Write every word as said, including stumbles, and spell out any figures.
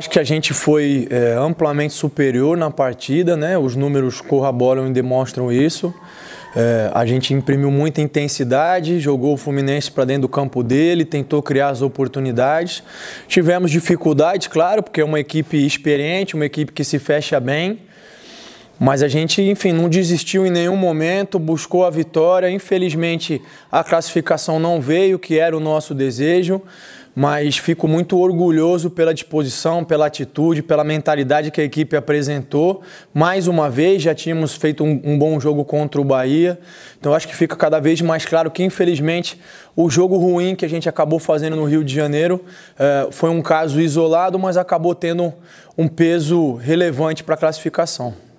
acho que a gente foi é, amplamente superior na partida, né? Os números corroboram e demonstram isso. É, a gente imprimiu muita intensidade, jogou o Fluminense para dentro do campo dele, tentou criar as oportunidades. Tivemos dificuldades, claro, porque é uma equipe experiente, uma equipe que se fecha bem. Mas a gente, enfim, não desistiu em nenhum momento, buscou a vitória. Infelizmente, a classificação não veio, que era o nosso desejo. Mas fico muito orgulhoso pela disposição, pela atitude, pela mentalidade que a equipe apresentou. Mais uma vez, já tínhamos feito um, um bom jogo contra o Bahia. Então, acho que fica cada vez mais claro que, infelizmente, o jogo ruim que a gente acabou fazendo no Rio de Janeiro eh, foi um caso isolado, mas acabou tendo um, um peso relevante para a classificação.